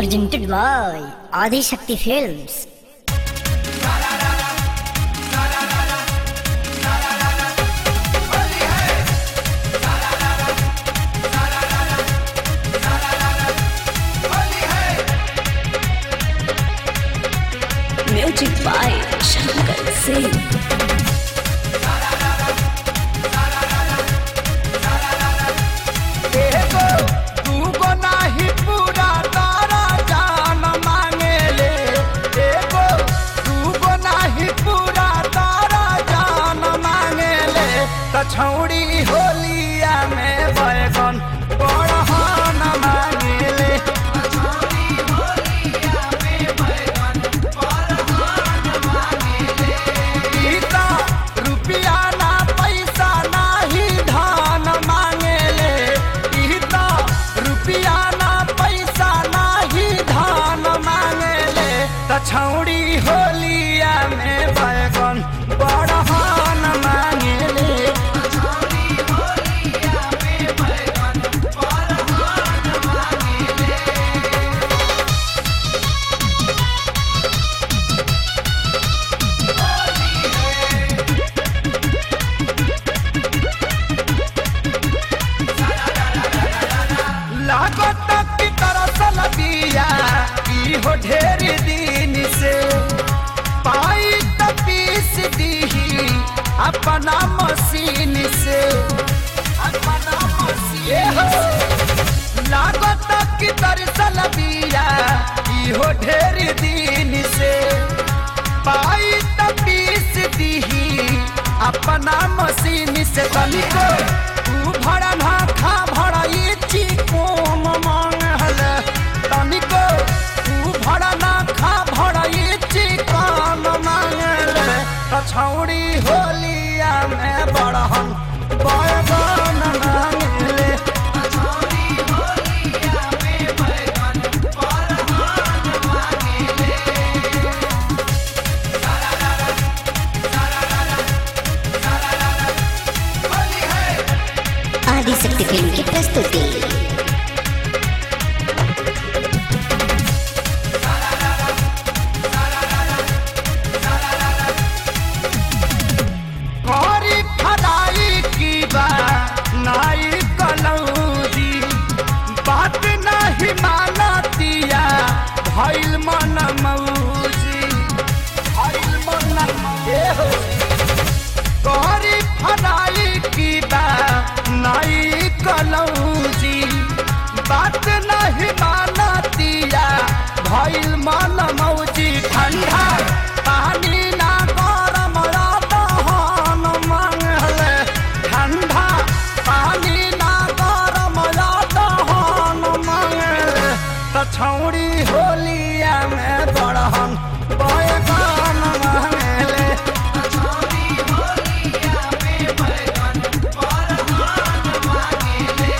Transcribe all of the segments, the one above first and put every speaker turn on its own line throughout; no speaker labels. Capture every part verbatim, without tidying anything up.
presented by Adi Shakti Films.
Music by Shankar Singh.
छौड़ी होलिया में बैगन बड़हन मांगेले छौड़ी होलिया में बैगन बड़हन मांगेले ई त रुपया ना पैसा नाही धन मांगेले ई त रुपया ना पैसा नाही धन मांगेले त छौड़ी होलिया में बैगन बड़हन मांगेले हो ढेर दिन से पाई त पीस दीही अपना मशीन से अपना मशीन से लागत की तरसल बिया हो ढेर दिन से पाई त पीस दीही अपना मशीन से तनिको तू भड़ा ना खा भड़ा ये चिकोन मांगल तनिको भड़ा ना खा भड़ा ये चिकन मांगले छौड़ी होलिया में बड़हन बैगन मांगले छौड़ी होलिया में बैगन बड़हन मांगले
आदि शक्ति फिल्म की प्रस्तुति।
भइल मन मौजी भइल मन हो गरी फराई की बा नाई कलौजी बात नहीं मानतिया भइल मन मौजी ठंडा पानी ना गरम रहन मांगले ठंडा पानी ना गरम रहन मांगले त छौड़ी होलिया में बड़हन बैगन मांगले छौड़ी होलिया में बैगन बड़हन मांगले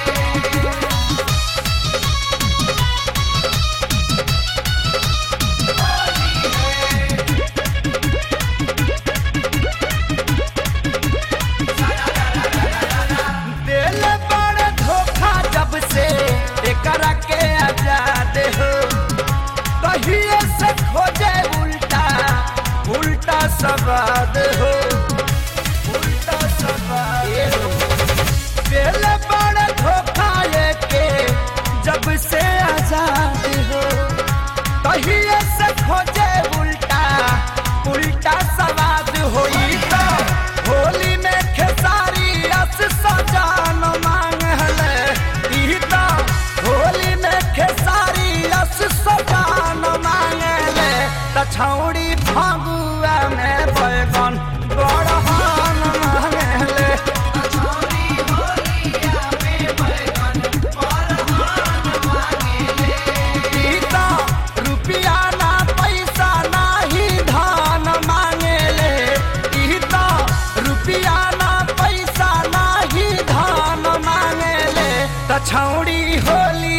दिल बड़ धोखा जब से एकरा के आजाद हो कहिए से खोजे उल्टा उल्टा सवाद हो उल्टा सवाद हो दिल बड़ धोखा के जब से आजाद हो कहिए से खोजे उल्टा उल्टा सवाद हो तो होली में खेसारी रस सजान मांगले ई तो होली में खेसारी रस सजान मांगले त छौड़ी फगुआ में बैगन बड़हन मांगले छौड़ी होलिया में बैगन बड़हन मांगले ई तो रुपया ना पैसा नाही धन मांगले ई तो रुपया ना पैसा नाही धन मांगले त छौड़ी होली